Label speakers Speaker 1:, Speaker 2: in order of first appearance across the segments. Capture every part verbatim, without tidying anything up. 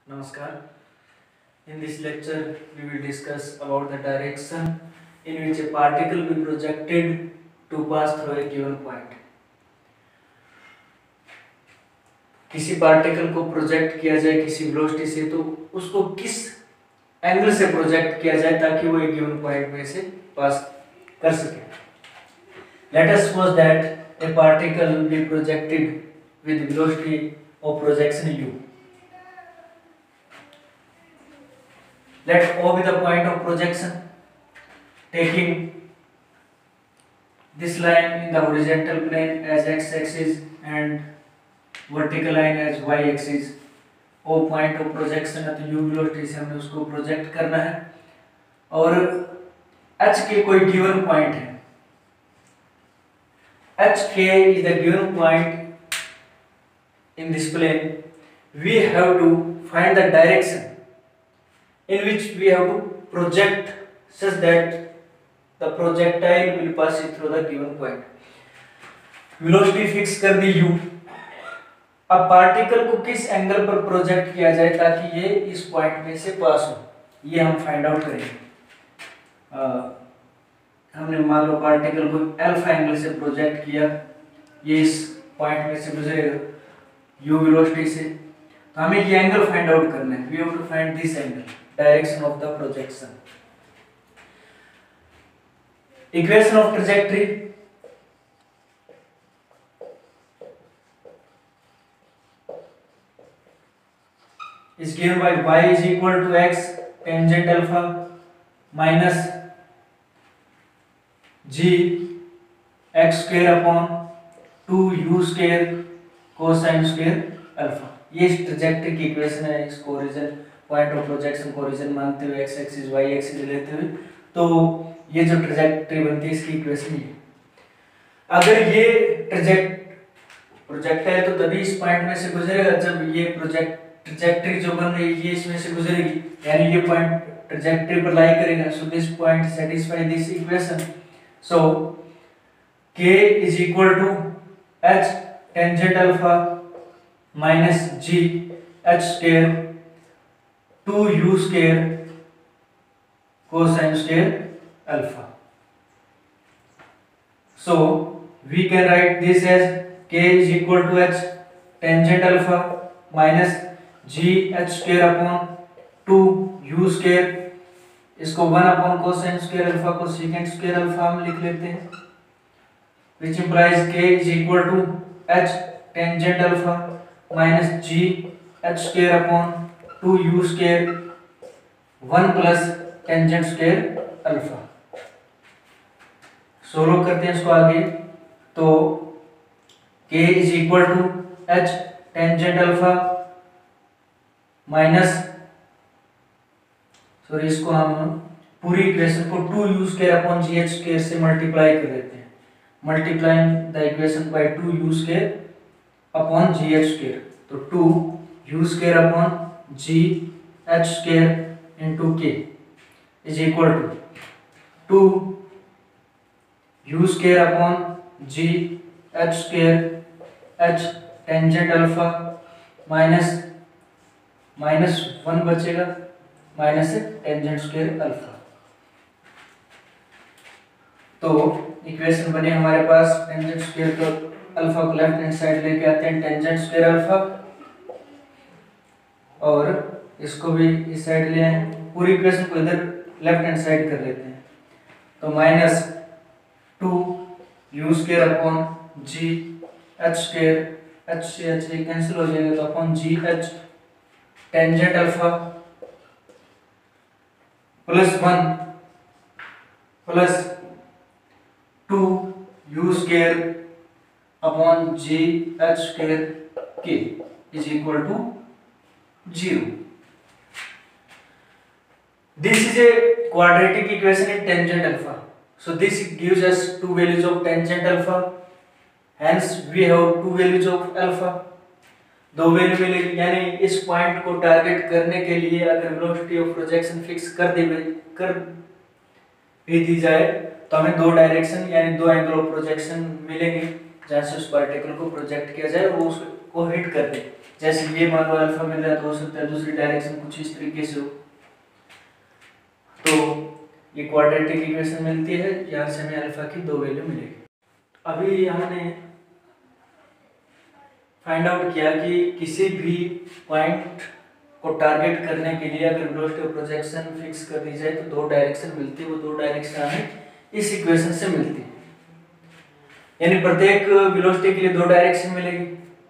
Speaker 1: Namaskar. In this lecture, we will discuss about the direction in which a particle will be projected to pass through a given point. किसी particle को project किया जाए किसी velocity से, तो उसको किस एंगल से प्रोजेक्ट किया जाए ताकि वो एक गिवन पॉइंट में से पास कर सके. Let us suppose that a particle will be projected with velocity of projection u. Let O be the point of projection, taking this line in the horizontal plane as x-axis and vertical line as y-axis. O point of projection है तो u velocity से हमें उसको project करना है और h K कोई given point है. H k is the given point in this plane. We have to find the direction in which we have to project such that the projectile will pass it through the given point. Velocity fix कर दी u. अब particle को किस angle पर project किया जाए ताकि ये इस पॉइंट में से पास हो, ये हम फाइंड आउट करेंगे. uh, हमने मान लो पार्टिकल को अल्फा एंगल से प्रोजेक्ट किया, ये इस पॉइंट में से गुजरेगा u वेलोसिटी से, तो हमें ये एंगल फाइंड आउट करना है. We have to find this angle, direction of the projection. Equation of trajectory is given by y is equal to x tangent alpha minus g x square upon two u square cosine square alpha. ये trajectory की equation है. इसको origin point of projection को origin मानते हुए x axis y axis लेते हुए, तो ये जो ट्रैजेक्टरी बनती है इसकी इक्वेशन ये. अगर ये ट्रैजेक्ट प्रोजेक्टाइल तो तभी इस पॉइंट में से गुजरेगा जब ये प्रोजेक्ट ट्रैजेक्टरी जो बन रही है ये इसमें से गुजरेगी, यानी ये पॉइंट ट्रैजेक्टरी पर लाई करेगा. So this point satisfy this equation. So k is equal to h tangent alpha minus g h square two u square cosine square alpha. So we can write this as k is equal to h tangent alpha minus g h square upon two u square, इसको one upon cosine square alpha को second square alpha में लिख लेते हैं, which implies k is equal to h tangent alpha minus g h square upon two u square one plus tangent square alpha. Solve करते हैं इसको आगे, तो k is equal to h tangent alpha minus sorry इसको हम पूरी equation को two u square upon G H square से मल्टीप्लाई कर देते हैं. Multiplying the equation by two u square upon G H square, तो two u square upon G H square into k is equal to two u square upon G H square h tangent alpha minus minus one बचेगा minus tangent square alpha. तो equation बने हमारे पास. Tangent square को alpha को left hand side लेके आते हैं tangent square alpha, और इसको भी इस साइड ले आए, पूरी इक्वेशन को इधर लेफ्ट हैंड साइड कर लेते हैं. तो minus two U square upon G H square, H से एच कैंसिल हो जाएगा, तो upon G H tangent alpha plus one plus two U square upon G H square K is equal to zero. This is a quadratic equation in tangent alpha. So this gives us two values of tangent alpha. Hence we have two values of alpha. दो value मिले, यानी इस point को target करने के लिए अगर velocity of projection fix कर दी कर भी दी जाए तो हमें दो डायरेक्शन यानी दो एंगल ऑफ प्रोजेक्शन मिलेंगे जहाँ से उस पार्टिकल को प्रोजेक्ट किया जाए वो उसको हिट कर दे. जैसे ये मान लो अल्फा मिल रहा है तो हो सकता है दूसरी डायरेक्शन कुछ इस तरीके से हो। तो ये क्वाड्रेटिक इक्वेशन मिलती है, यहाँ से हमें अल्फा की दो वैल्यू मिलेगी। अभी हमने फाइंड आउट किया कि किसी भी पॉइंट को टारगेट करने के लिए अगर वेलोसिटी ऑफ प्रोजेक्शन फिक्स कर दी जाए तो दो डायरेक्शन मिलती है, वो दो डायरेक्शन हमें इस इक्वेशन से मिलती है। यानी प्रत्येक वेलोसिटी के लिए दो डायरेक्शन मिलेगी,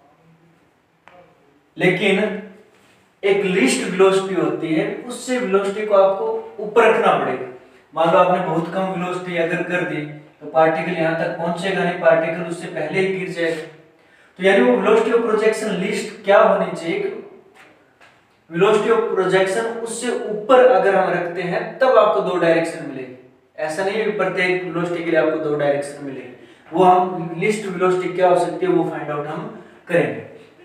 Speaker 1: लेकिन एक लिस्ट वेलोसिटी होती है, उससे वेलोसिटी को आपको ऊपर रखना पड़ेगा। मान लो आपने बहुत कम वेलोसिटी अगर कर दी तो पार्टिकल यहाँ तक पहुंचेगा नहीं, पार्टिकल उससे पहले ही गिर जाएगा। तो यानी वो वेलोसिटी ऑफ प्रोजेक्शन लिस्ट क्या होनी चाहिए, वेलोसिटी ऑफ प्रोजेक्शन उससे ऊपर अगर हम रखते हैं तब आपको दो डायरेक्शन मिलेगी। ऐसा नहीं है प्रत्येक वेलोसिटी के लिए आपको दो डायरेक्शन मिलेगी, वो हम लिस्ट वेलोसिटी क्या हो सकती है वो फाइंड आउट हम करेंगे।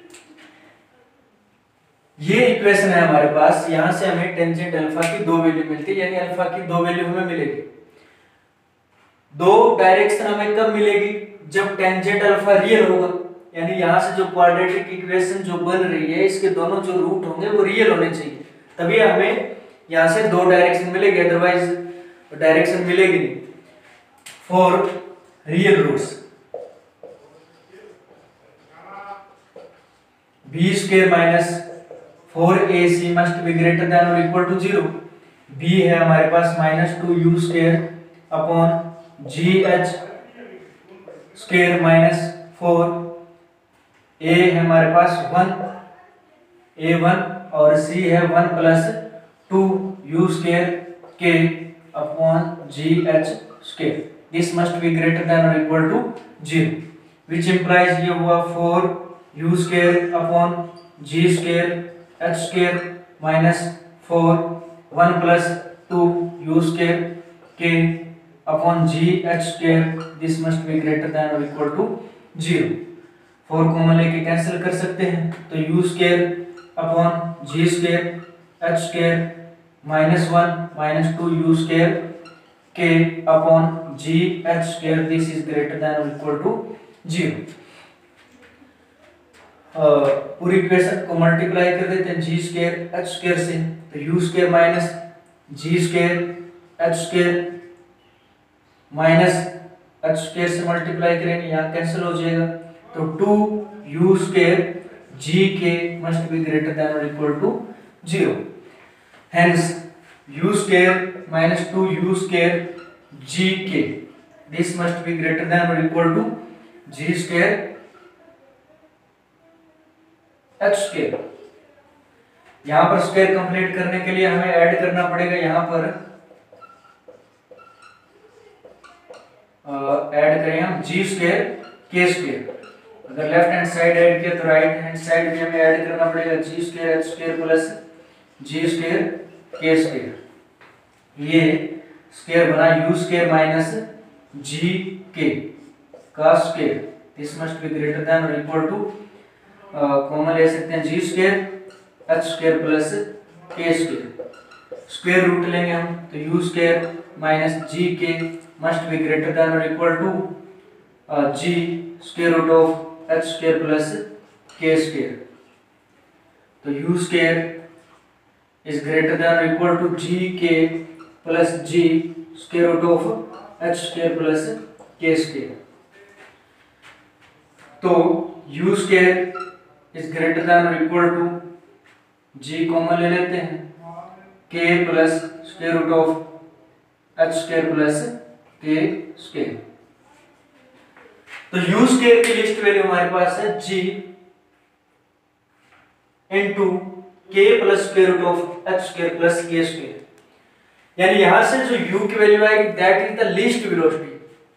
Speaker 1: ये इक्वेशन है हमारे पास, यहां से हमें टेंजेंट अल्फा की दो वैल्यू मिलती है, यानी अल्फा की दो वैल्यू हमें मिलेगी। दो डायरेक्शन हमें कब मिलेगी, जब टेंजेंट अल्फा रियल होगा, यानी यहां से जो क्वाड्रेटिक इक्वेशन जो बन रही है इसके दोनों जो रूट होंगे वो रियल होने चाहिए, तभी हमें यहां से दो डायरेक्शन मिलेगी, अदरवाइज डायरेक्शन मिलेगी नहीं। For real roots B square minus four A C must be greater than और इक्वल टू जीरो। बी है हमारे पास minus two U square upon G H square minus four, A है हमारे पास वन ए वन और C है one plus two U square के upon G H square. This must be greater than और equal to zero, which implies ये हुआ four you square upon G square H square minus four one plus two U square के upon G H square. This must be greater than और equal to zero. Four common लेके cancel कर सकते हैं, तो U square upon G square H square minus one minus two U square के upon G H square. This is greater than और equal to zero. पूरी equation को multiply कर देते हैं जी स्क्वायर एच स्क्वायर से, तो U square minus G square H square minus H square से मल्टीप्लाई करेंगे, यहाँ कैंसिल हो जाएगा, तो to U square G K must be greater than और equal to zero. Hence U square minus two U square G K, this must be greater than और equal to G square H square. यहां पर square complete करने के लिए हमें add करना पड़ेगा, यहां पर ऐड करें हम जी स्क्वायर के स्क्वायर। अगर लेफ्ट हैंड साइड ऐड किया तो राइट हैंड साइड भी हमें ऐड करना पड़ेगा, G square H square plus G square K square. ये स्क्वायर बना U square minus G K का square. This must be greater than और इक्वल टू, कॉमन ले सकते हैं G square H square plus K square. Square root लेंगे हम, तो U square minus G K must be greater than और equal to G square root of H square plus K square. तो U square is greater than और equal to G K plus G square root of H square plus K square. तो U square is greater than और equal to G common ले लेते हैं, K plus square root of H square plus K square. तो U square की least value हमारे पास है G into K plus square root of H square plus K square. यानी यहां से जो u की वैल्यू आएगी that is the least velocity.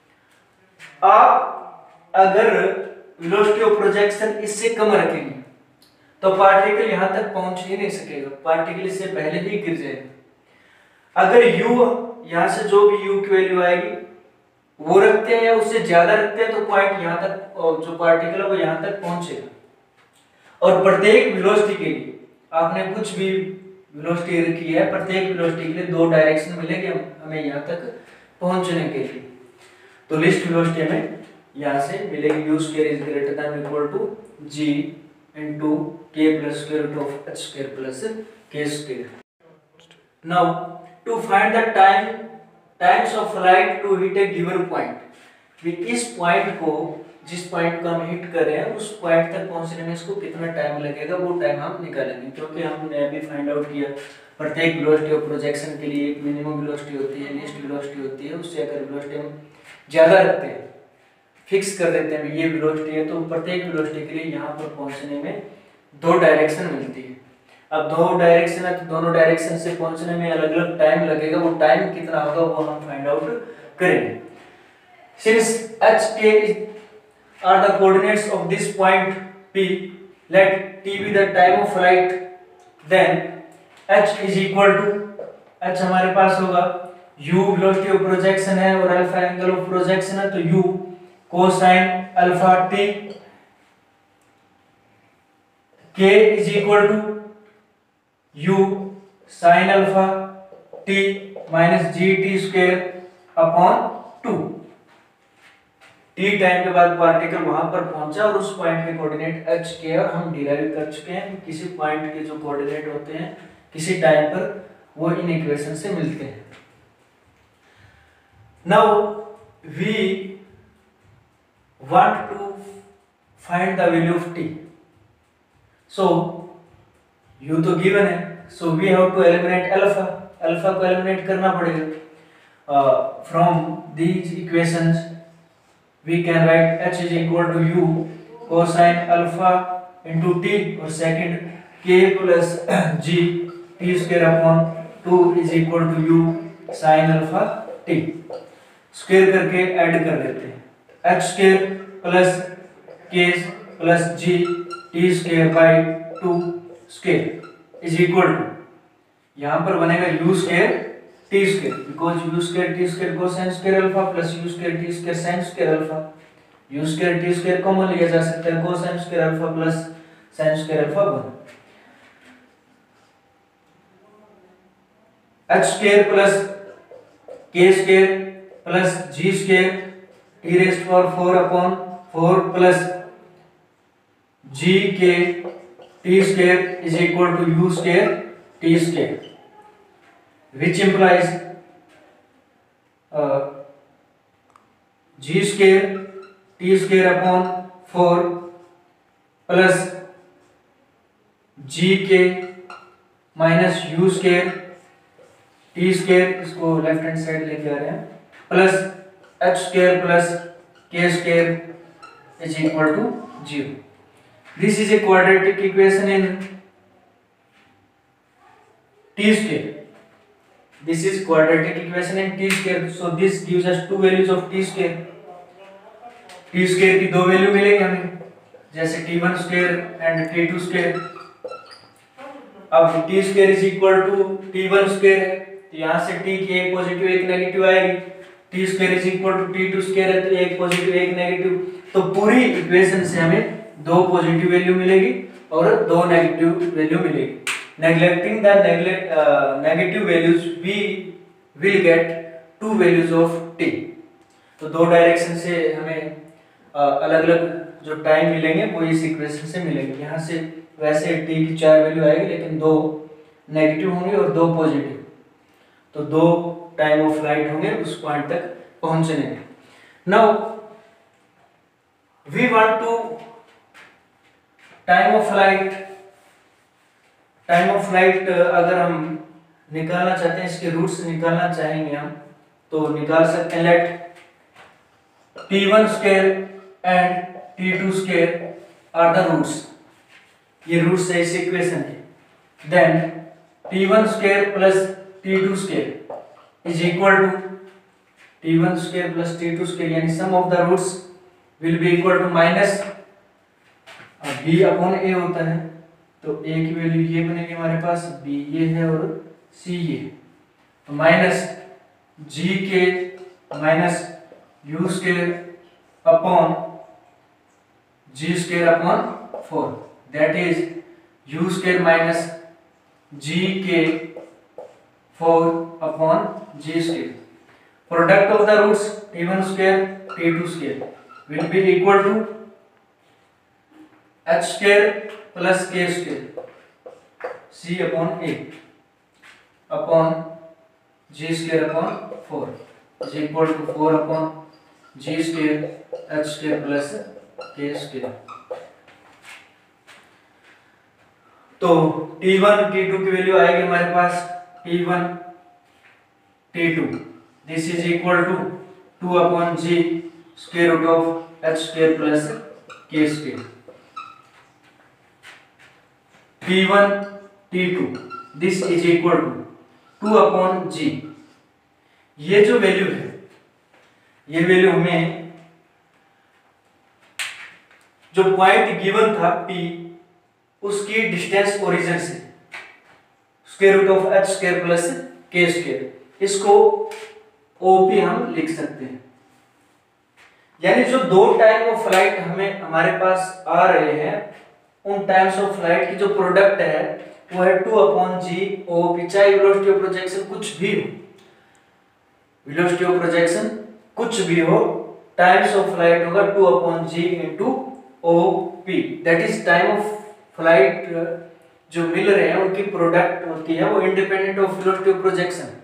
Speaker 1: आप अगर वेलोसिटी ऑफ प्रोजेक्शन इससे कम रखेंगे तो पार्टिकल यहां तक पहुंच ही नहीं सकेगा, पार्टिकल इससे पहले ही गिर जाएगा। अगर u यहां से जो भी u की वैल्यू आएगी वो रखते हैं या उससे ज्यादा रखते हैं तो पॉइंट यहां तक, जो पार्टिकल है वो यहां तक पहुंचेगा। और प्रत्येक वेलोसिटी के लिए आपने कुछ भी वेलोसिटी रखी है, प्रत्येक वेलोसिटी के लिए दो डायरेक्शन मिलेंगे हमें यहां तक पहुंचने के लिए। तो लिस्ट वेलोसिटी हमें यहां से मिलेगी, U square is greater than equal to G into k plus square root of h square plus k square. Now to find the time times of flight to hit a given point, भी इस point को, जिस point को हम hit कर रहे हैं उस पॉइंट तक पहुंचने में इसको कितना टाइम लगेगा, वो टाइम हम निकालेंगे। क्योंकि हमने अभी फाइंड आउट किया प्रत्येक वेलोसिटी ऑफ प्रोजेक्शन के लिए एक मिनिमम वेलोसिटी होती है, लीस्ट वेलोसिटी होती है। उससे अगर वेलोसिटी हम ज़्यादा रखते हैं, फिक्स कर देते हैं ये वेलोसिटी है, तो प्रत्येक वेलोसिटी के लिए यहाँ पर पहुँचने में दो डायरेक्शन मिलती है। अब दो डायरेक्शन है तो दोनों डायरेक्शन से पहुँचने में अलग अलग टाइम लगेगा, वो टाइम कितना होगा वो हम फाइंड आउट करेंगे। Since h k are the coordinates of this point P, let t be the time of flight, then h is equal to, h हमारे पास होगा u velocity of projection है और अल्फा एंगल ऑफ प्रोजेक्शन है, तो u cosine alpha t, k is equal to u sin alpha t minus gt square upon two. T time के बाद particle वहां पर पहुंचा और उस पॉइंट के कोऑर्डिनेट h के और हम डिराइव कर चुके हैं। किसी पॉइंट के जो कोऑर्डिनेट होते हैं किसी टाइम पर वो इन इक्वेशन से मिलते हैं। Now we want to find the value of t, so u तो गिवन है, so we have to eliminate alpha, alpha को एलिमिनेट करना पड़ेगा। From these equations we can write h is equal to u cosine alpha into t, और second k plus g t square upon two is equal to u sin alpha t। Square करके add कर लेते हैं, h square plus k plus g t square by two square is equal to, यहाँ पर बनेगा u square t square, because u square t square cosine square alpha plus u square t square sin square alpha, u square t square common लिया जा सकता है, cosine square alpha plus sin square alpha one, h square plus k square plus g square t raised to power four upon four plus g k t square is equal to u square t square, which implies uh, g square t square upon four plus gk minus u square t square, इसको left hand side लेके आ रहे हैं, plus h square plus k square is equal to zero. This is a quadratic equation in t square. This is quadratic equation in t square, so this gives us two values of t square. t square की दो value मिलेगी हमें, जैसे T one square and T two square। अब t square is equal to T one square है, तो यहाँ से t की एक पॉजिटिव एक नेगेटिव आएगी, t square is equal to T two square है तो एक पॉजिटिव एक नेगेटिव, तो पूरी इक्वेशन से हमें दो पॉजिटिव वैल्यू मिलेगी और दो नेगेटिव वैल्यू मिलेगी। Neglecting the neglect uh, negative values, we will get two values of t। तो दो डायरेक्शन से हमें अलग अलग जो टाइम मिलेंगे वो इस इक्वेशन से मिलेंगे। यहाँ से वैसे t की चार वैल्यू आएगी लेकिन दो नेगेटिव होंगे और दो पॉजिटिव, तो दो टाइम ऑफ फ्लाइट होंगे उस पॉइंट तक पहुंचने में। Now we want to time of flight time of flight अगर हम निकालना चाहते हैं, इसके रूट्स निकालना चाहेंगे हम, तो निकाल सकते हैं। Let T one square and T two square are the roots, ये रूट्स है इस इक्वेशन के। Then T one square plus T two square is equal to T one square plus T two square, यानी sum of the roots will be equal to minus B upon A होता है, तो a की value ये बनेगी हमारे पास, b ये है और c ये, तो minus G K minus U square upon G square upon four, that is U square minus G K four upon G square. Product of the roots T one square T two square will be equal to h square plus K square C upon A upon G square upon four is equal to four upon G square H square plus K square. तो T one T two की value आएगी हमारे पास T one T two this is equal to two upon G square root of H square plus K square. T one T two this is equal to two upon G. ये जो value है ये value हमें जो point given था P उसकी distance origin से square root of H square plus K square इसको ओपी हम लिख सकते हैं। यानी जो दो टाइम ऑफ फ्लाइट हमें हमारे पास आ रहे हैं उन टाइम्स ऑफ फ्लाइट की जो प्रोडक्ट है वो है टू अपॉन जी ओपी। चाहे वेलोसिटी ऑफ प्रोजेक्शन कुछ भी हो, वेलोसिटी ऑफ प्रोजेक्शन कुछ भी हो, टाइम्स ऑफ फ्लाइट होगा two upon G into O P. That is time of flight जो मिल रहे हैं उनकी प्रोडक्ट होती है वो independent of velocity of projection.